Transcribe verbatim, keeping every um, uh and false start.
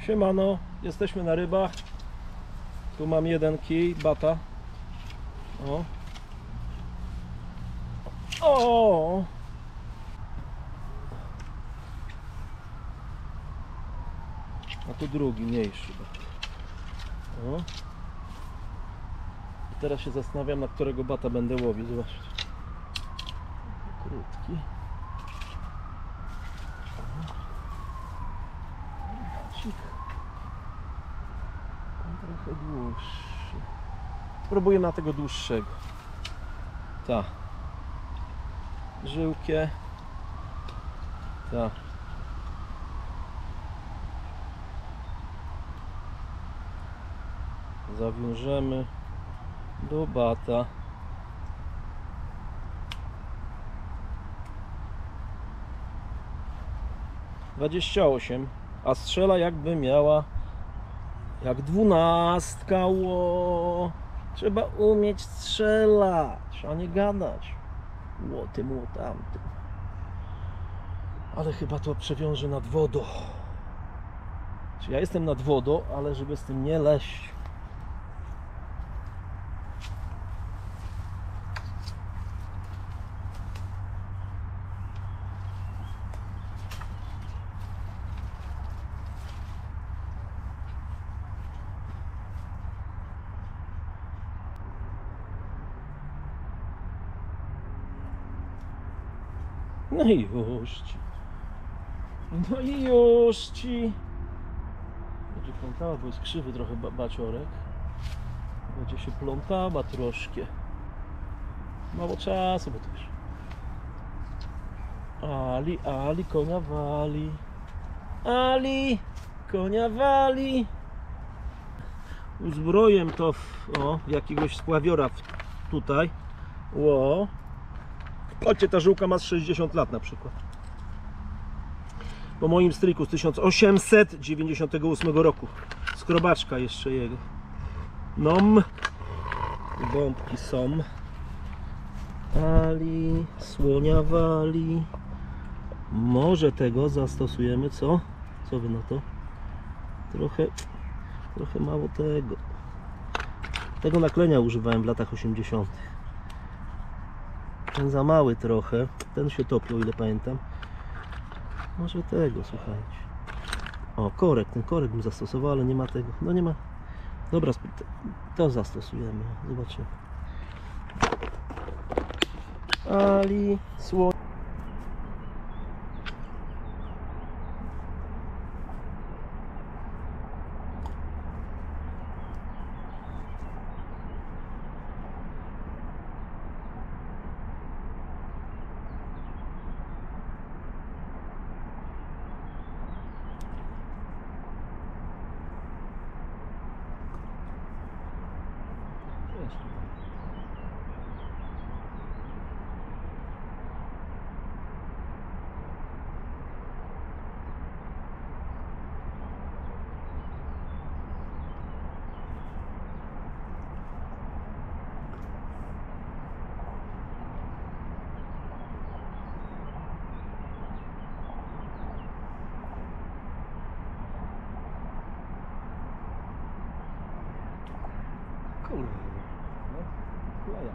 Siemano, jesteśmy na rybach. Tu mam jeden kij, bata. O. O. A tu drugi, mniejszy. O. I teraz się zastanawiam, na którego bata będę łowił. Zobaczcie. Krótki. Bacik. Trochę dłuższy. Spróbuję na tego dłuższego. Ta. Żyłkie. Ta. Zawiążemy do bata. dwadzieścia osiem, a strzela jakby miała jak dwunastka. Ło. Trzeba umieć strzelać, a nie gadać. Łoty, łotamty. Ale chyba to przewiążę nad wodą. Ja jestem nad wodą, ale żeby z tym nie leść. No i już ci. No i już ci. Będzie plątała, bo jest krzywy trochę ba baciorek. Będzie się plątała troszkę. Mało czasu, bo to już. Ali, Ali, konia wali. Ali, konia wali. Uzbroję to w, o, w jakiegoś spławiora w, tutaj. Ło. Patrzcie, ta żyłka ma z sześćdziesiąt lat na przykład. Po moim stryku z tysiąc osiemset dziewięćdziesiątego ósmego roku. Skrobaczka jeszcze jego. Nom. Bombki są. Ali, słonia wali. Może tego zastosujemy, co? Co wy na to? Trochę, trochę mało tego. Tego naklenia używałem w latach osiemdziesiątych. Ten za mały trochę. Ten się topił, o ile pamiętam. Może tego, słuchajcie. O, korek. Ten korek bym zastosował, ale nie ma tego. No nie ma. Dobra, to zastosujemy. Zobaczymy. Ali, słoń. Kurde, no, kleja.